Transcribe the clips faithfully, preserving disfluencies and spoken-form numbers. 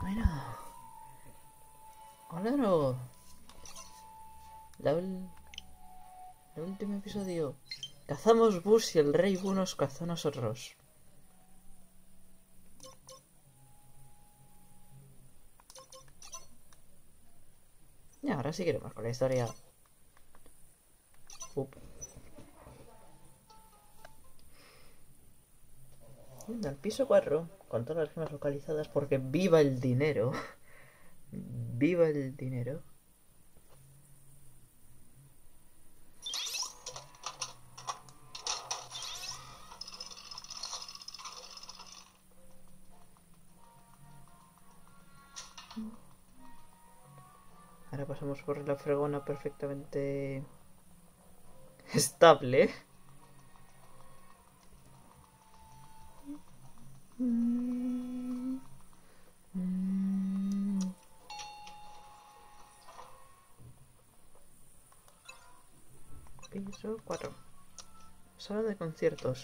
Bueno. Hola, no. La, ul- el último episodio. Cazamos Bus y el rey Bu nos cazó a nosotros. Y ahora sí queremos con la historia. Up. Al piso cuatro, con todas las gemas localizadas, porque viva el dinero. Viva el dinero. Ahora pasamos por la fregona perfectamente estable. Piso cuatro. Sala de conciertos.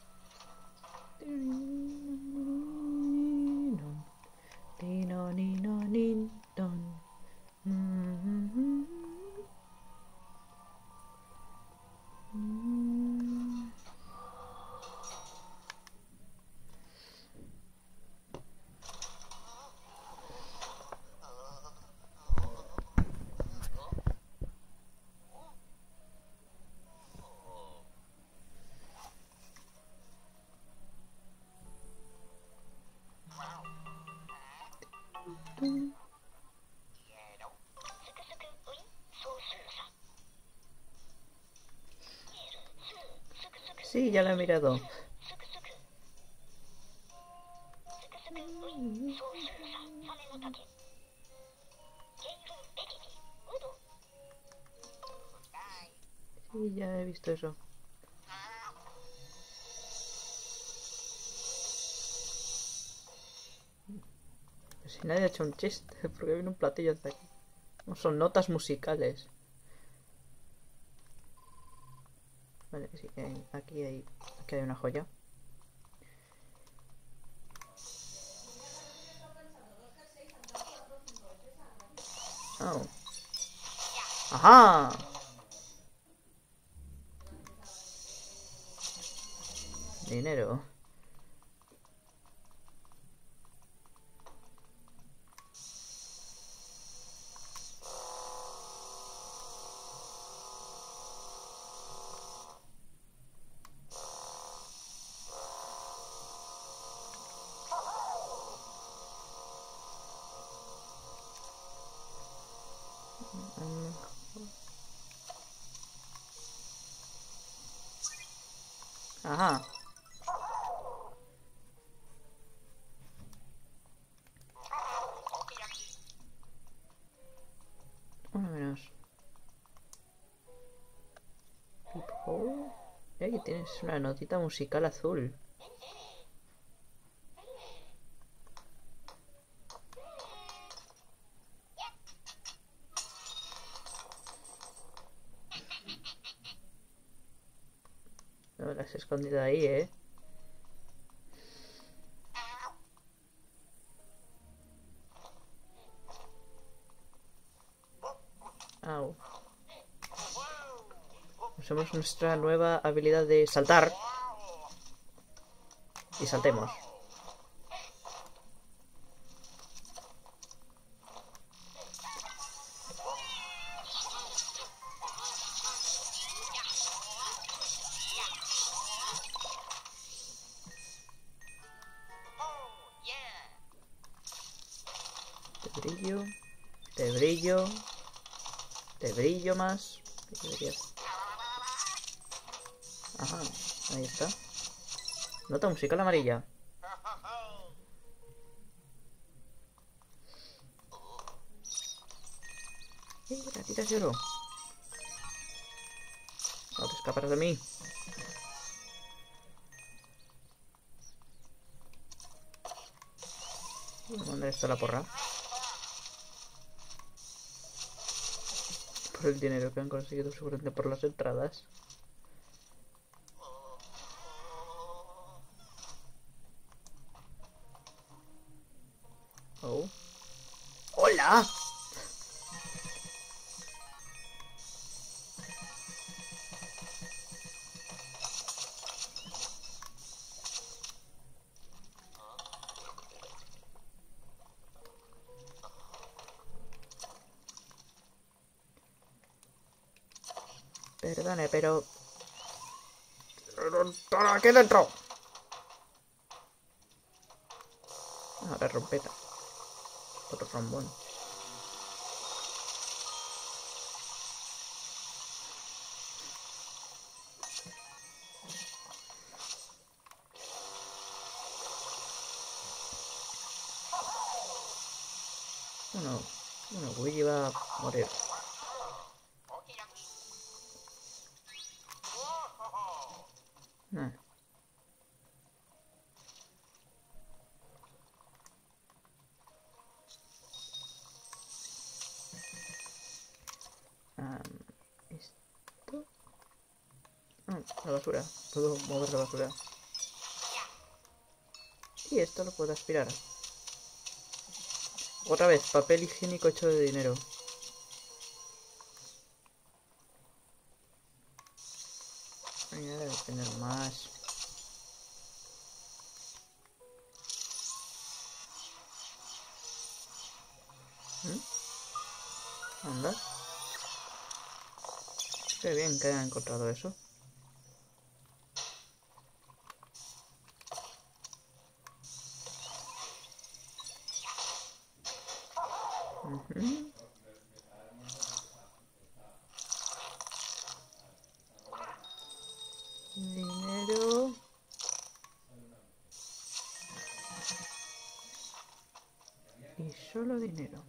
Nino, nino, nindon. Sí, ya la he mirado. Sí, ya he visto eso. Si nadie ha hecho un chiste, porque viene un platillo hasta aquí. No son notas musicales. Vale, sí que hay, aquí hay, aquí hay una joya. Oh. ¡Ajá! Dinero. Ajá. Uno menos. Peephole. Y aquí tienes una notita musical azul. No, la has escondido ahí, ¿eh? Au. Usamos nuestra nueva habilidad de saltar. Y saltemos. Te brillo. Te brillo. Te brillo más. Ajá, ahí está. Nota musical amarilla. ¡Eh, ratitas de oro! No te escaparás de mí. Voy a mandar esto a la porra. Por el dinero que han conseguido seguramente por las entradas. Oh. ¡Hola! Perdone, pero... ¡Para aquí dentro! Ahora rompeta. Otro trombón. Bueno, bueno, Luigi va a morir. Nah. Um, ¿Esto? Ah, la basura. Puedo mover la basura. Y esto lo puedo aspirar. Otra vez, papel higiénico hecho de dinero. Mira, debe tener más. ¿Mm? Anda. Qué bien que haya encontrado eso. Uh-huh. Dinero. Y solo dinero.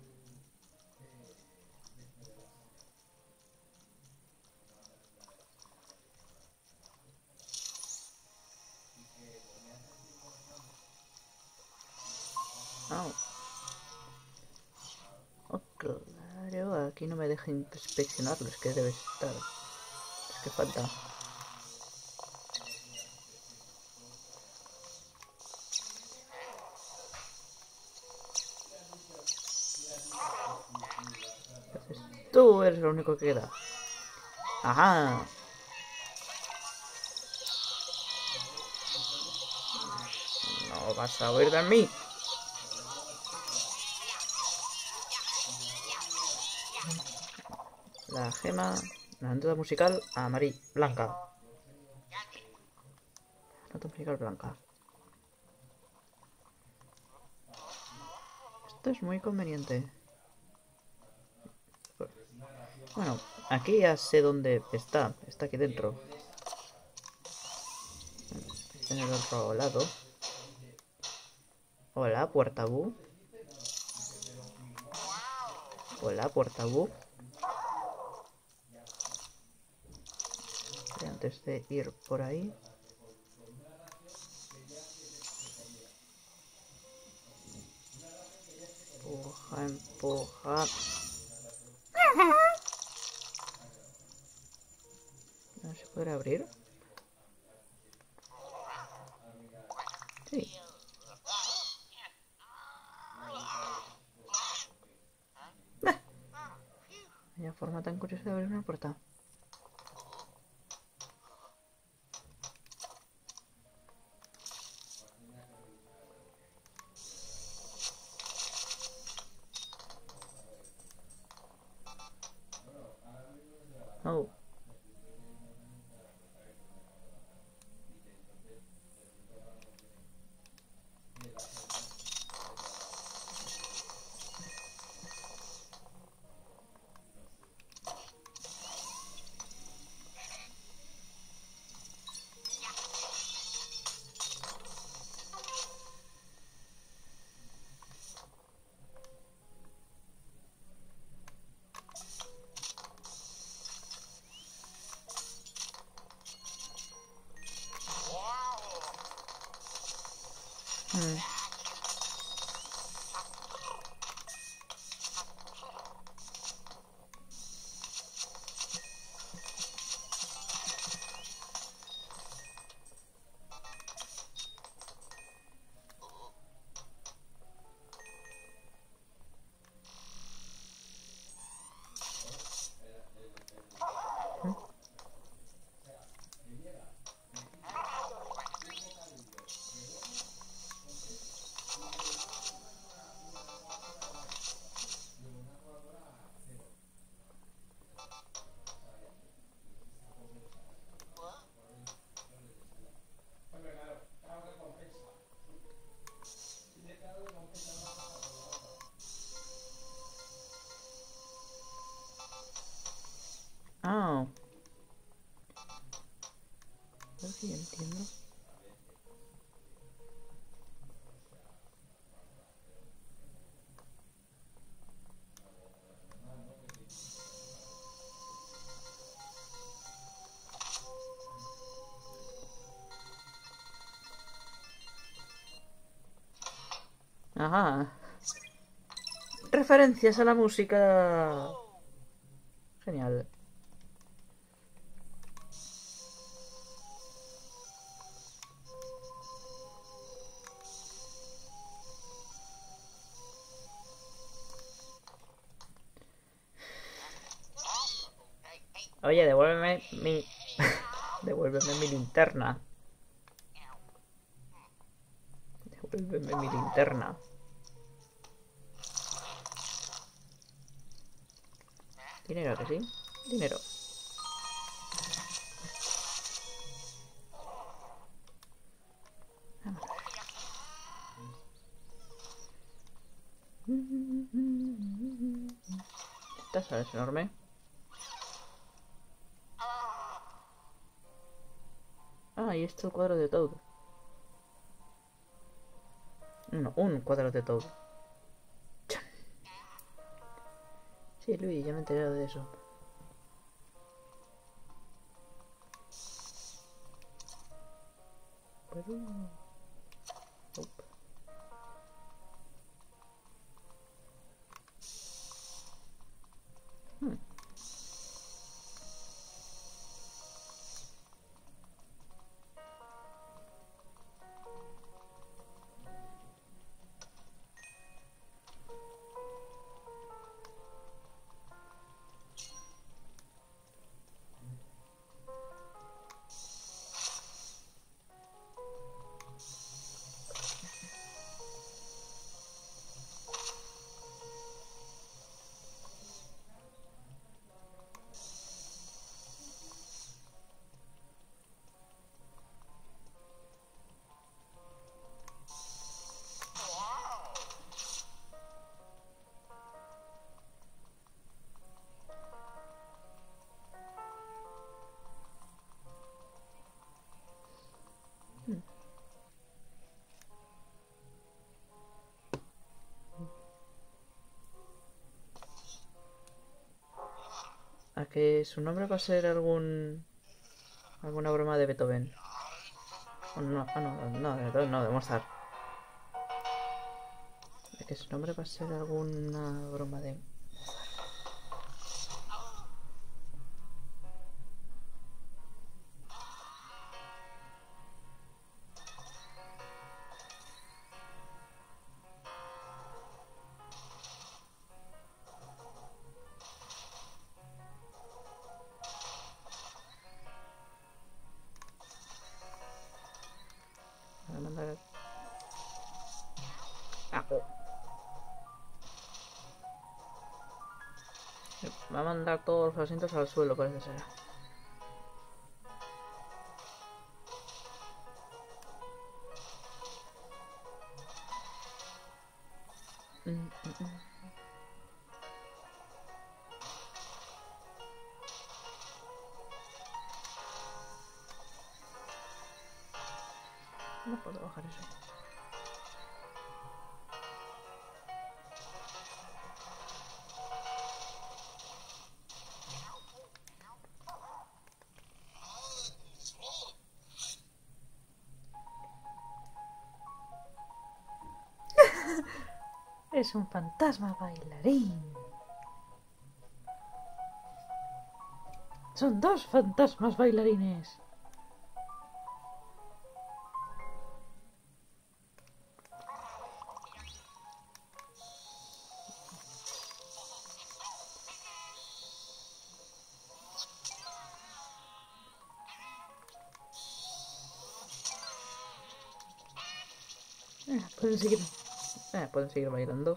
Oh. Oh, claro, aquí no me deja inspeccionarlo, es que debe estar. Es que falta. Entonces, tú eres lo único que queda. ¡Ajá! No vas a huir de mí. La gema, la nota musical amarilla, blanca. Nota musical blanca. Esto es muy conveniente. Bueno, aquí ya sé dónde está. Está aquí dentro. Está en el otro lado. Hola, puerta bu. Hola, puerta bu. Y antes de ir por ahí. Empuja, empuja. ¿No se puede abrir? Sí. ¡Bah! Vaya forma tan curiosa de abrir una puerta. Oh. Sí, entiendo. Ajá. Referencias a la música. Genial. Oye, devuélveme mi... devuélveme mi linterna. Devuélveme mi linterna. Dinero, que sí. Dinero. Vamos a ver. Esta sala es enorme. Ah, y esto es el cuadro de Toad. No, un cuadro de Toad. Sí, Luis, ya me he enterado de eso. ¿Puedo? Nope. Hmm. ¿A que su nombre va a ser algún... alguna broma de Beethoven? Oh, no, ah, no, no, de Beethoven no, de Mozart. ¿A que su nombre va a ser alguna broma de... Voy a mandar... Ah, oh. Va a mandar todos los asientos al suelo, parece ser. Mm, mm, mm. No puedo bajar eso. Es un fantasma bailarín. Son dos fantasmas bailarines. Eh, pueden seguir. Eh, pueden seguir bailando.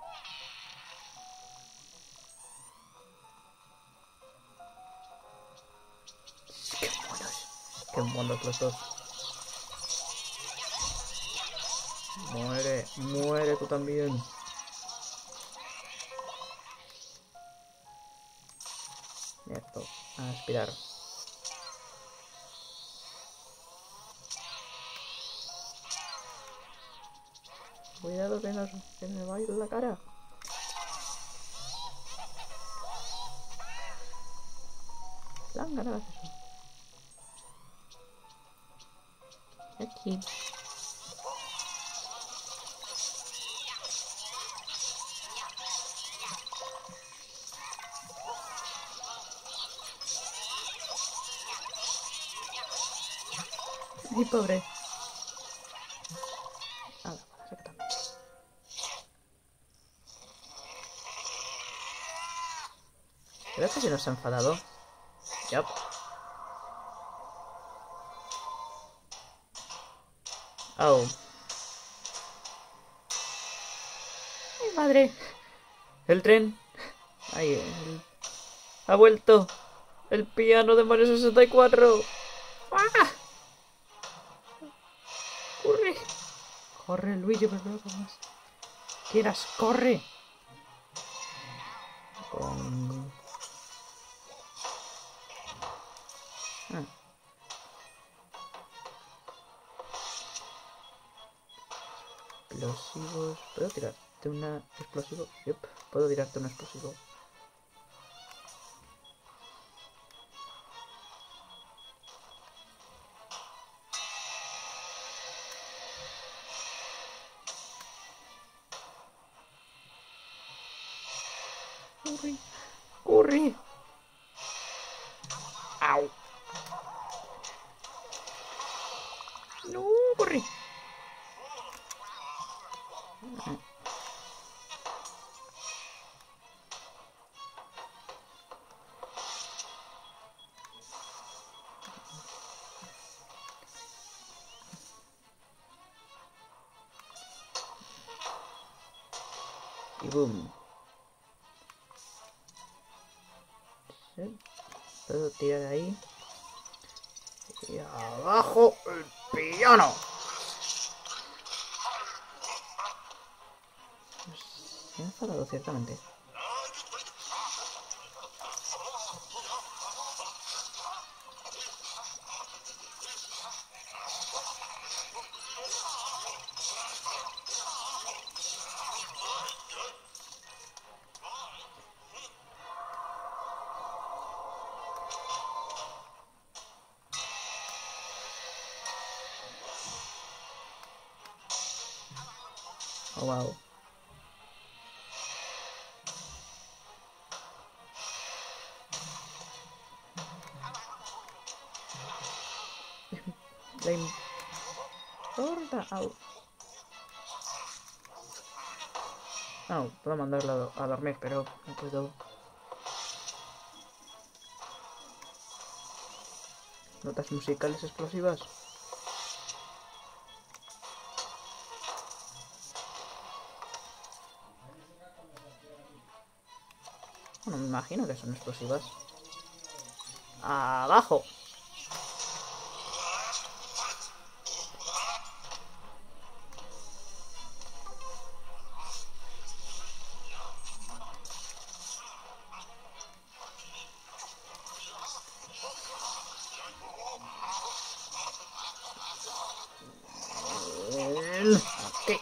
Qué monos. Qué monos los dos. Muere, muere tú también. Cierto. A aspirar. Cuidado que, nos, que me va a ir la cara. Lángara, eso. Aquí. Ay, pobre. Ah, para sacar también. Creo que si nos ha enfadado. Yup. Oh. ¡Ay, madre! El tren. Ay, el... ha vuelto. El piano de Mario sesenta y cuatro. ¡Ah! ¡Corre! Corre, Luigi, pero no más. ¡Quieras, corre! Con... Ah. Explosivos. ¿Puedo tirarte una explosivo? Yep. Puedo tirarte un explosivo. Corre. Corre. Au. No, corre. Y boom. Sí. Puedo tirar ahí. Y abajo el piano. Me he enfadado ciertamente. Oh, wow. Le importa. Au. No, puedo mandarlo a dormir, pero no puedo. Notas musicales explosivas. Bueno, me imagino que son explosivas. ¡Abajo! Ok.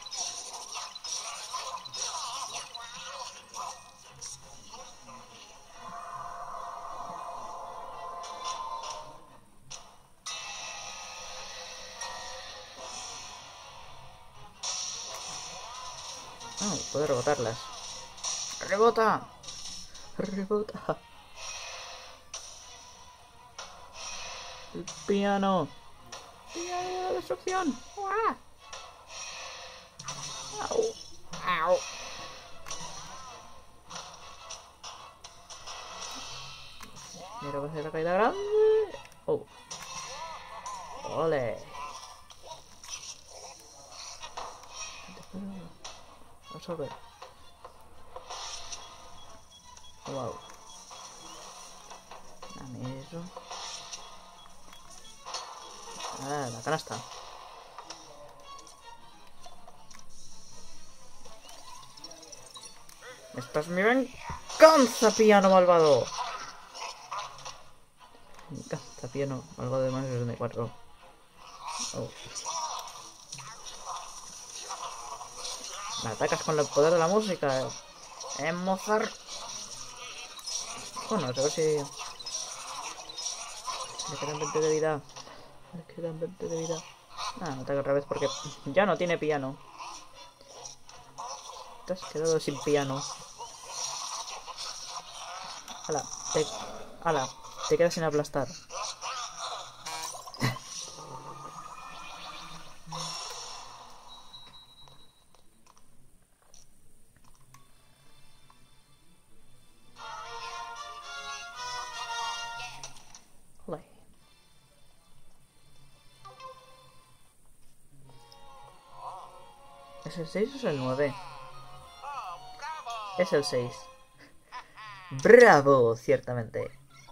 Oh, puedo rebotarlas. ¡Rebota! ¡Rebota! El piano. ¡Piano de la destrucción! ¡Uah! ¡Au! ¡Au! Mira, va a ser la caída grande. ¡Oh! ¡Ole! Vamos a ver. Wow. Dame eso. Ah, la canasta. Esta es mi venganza, piano malvado. Me encanta piano malvado de Mario sesenta y cuatro. Oh. Me atacas con el poder de la música. ¡Eh, Mozart! Bueno, a ver si... Le quedan veinte de vida. Le quedan veinte de vida. Ah, me ataca otra vez porque ya no tiene piano. Te has quedado sin piano. Ala, te... Ala, te quedas sin aplastar. Joder. ¿Es el seis o es el nueve? Es el seis. ¡Bravo! Ciertamente.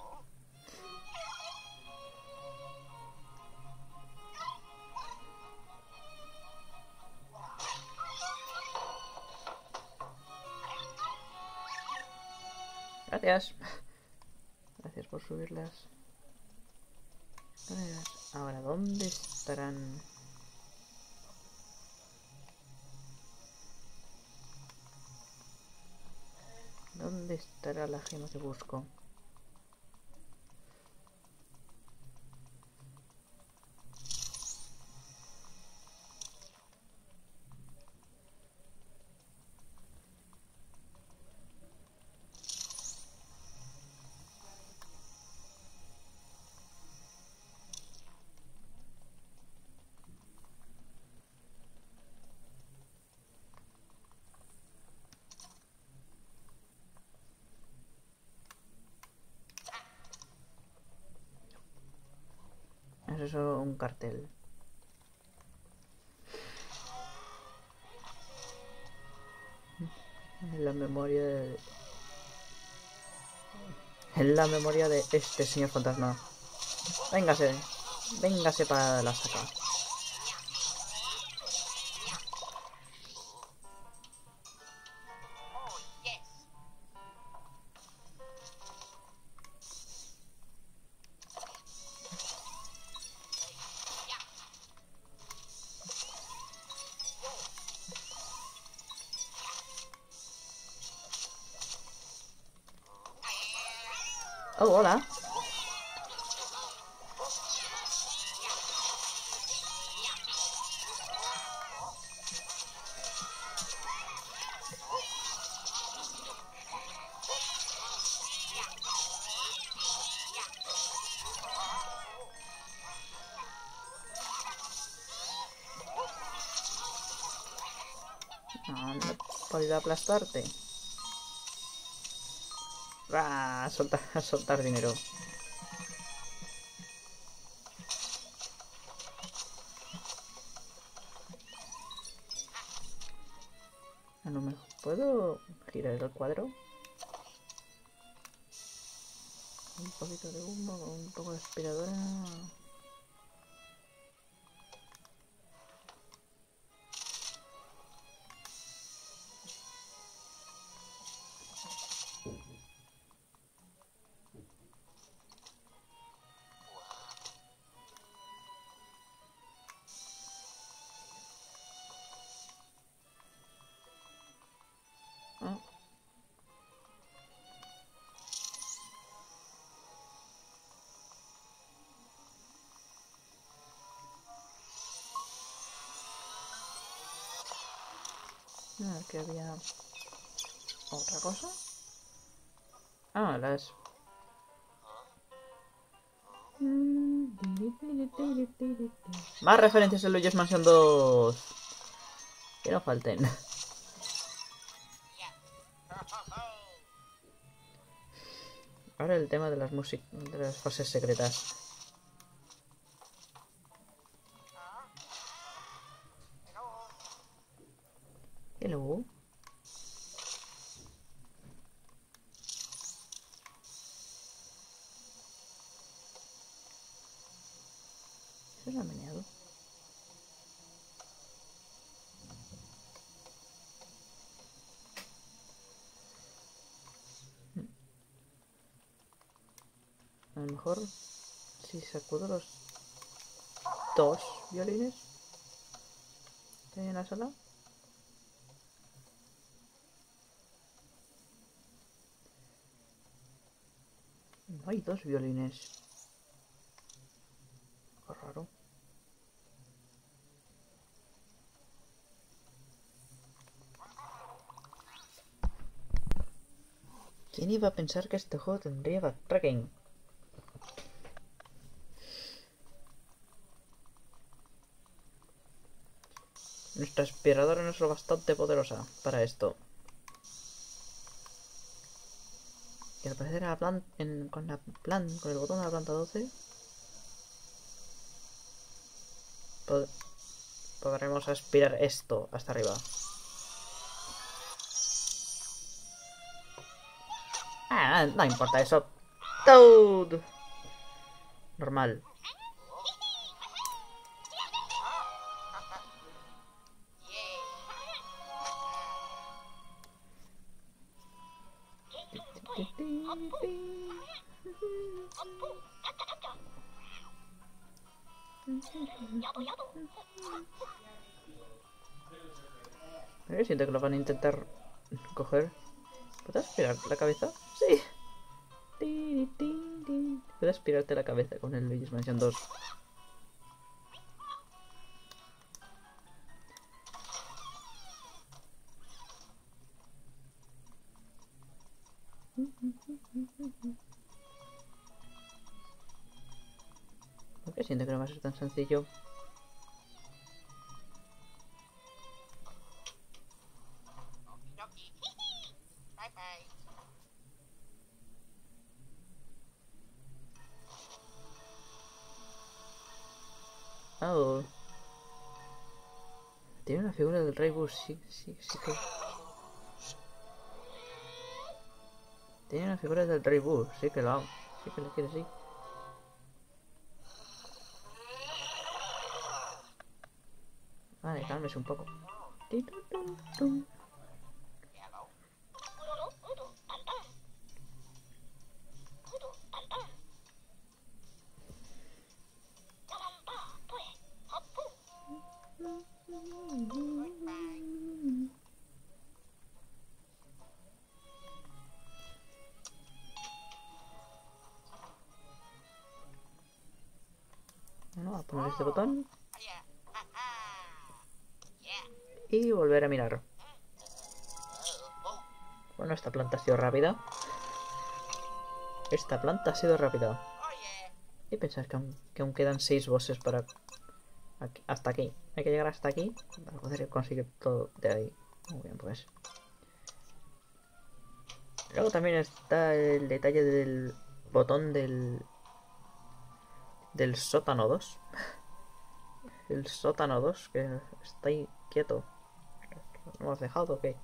Gracias. Gracias por subirlas. Ahora, ¿dónde estarán? ¿Dónde estará la gema que busco? Es solo un cartel. En la memoria de... En la memoria de este señor fantasma. Véngase. Véngase para la saca. Oh, hola. No, no he podido aplastarte. Ah, soltar, soltar dinero. A lo mejor puedo girar el cuadro. Un poquito de humo, un poco de aspiradora. Ah. Ah, que había otra cosa. Ah, las... Más referencias en Luigi's Mansion dos. Que no falten. Ahora el tema de las músicas, de las fases secretas. Hello. ¿Se lo ha meneado? A lo mejor si sacudo los dos violines que hay en la sala. Hay dos violines. Qué raro. ¿Quién iba a pensar que este juego tendría backtracking? Nuestra aspiradora no es lo bastante poderosa para esto. Y al parecer la plan en, con la plan con el botón de la planta doce pod podremos aspirar esto hasta arriba. Ah, no importa eso. Toad. Normal. Eh, siento que lo van a intentar coger. ¿Puedes aspirar la cabeza? Sí. Puedes aspirarte la cabeza con el Luigi's Mansion dos. ¿Por qué siento que no va a ser tan sencillo? Oh. Tiene una figura del Rey Bush, sí, sí, sí que... Tiene una figura del Rey Bush, sí que lo hago. Sí que lo quiere, sí. Vale, cálmese un poco. Bueno, a poner este botón. Y volver a mirar. Bueno, esta planta ha sido rápida. Esta planta ha sido rápida. Y pensar que aún, que aún quedan seis bosses para... Aquí, hasta aquí. Hay que llegar hasta aquí para poder conseguir todo de ahí. Muy bien, pues. Luego también está el detalle del botón del... Del sótano dos. El sótano dos, que está ahí quieto. ¿No lo has dejado o qué?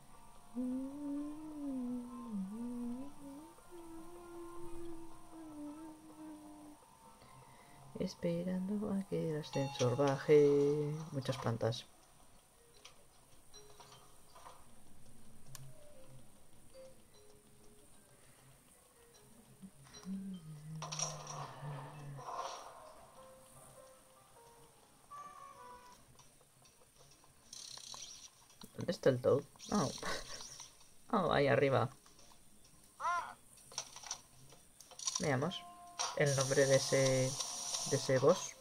Esperando a que el ascensor baje. Muchas plantas. ¿Dónde está el Toad? Oh. Oh, ahí arriba. Veamos el nombre de ese... de ese boss.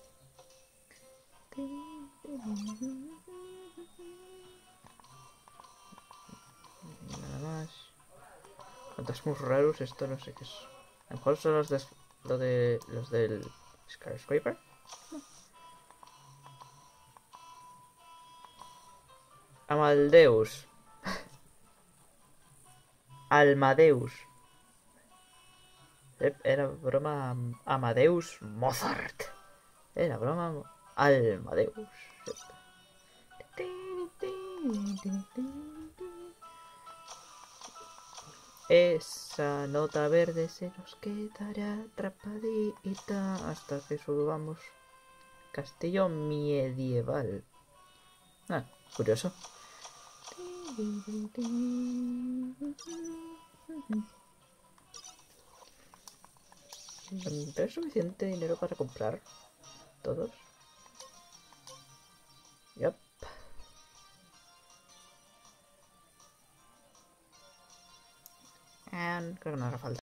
Nada más. Fantasmus Rarus, esto no sé qué es. A lo mejor son los de... Lo de los del... Skyscraper. Amaldeus. Almadeus. Era broma Amadeus Mozart. Era broma Almadeus. Esa nota verde se nos quedará atrapadita hasta que subamos. Castillo medieval. Ah, curioso. ¿Tendré suficiente dinero para comprar todos? Yep. And creo que no hará falta.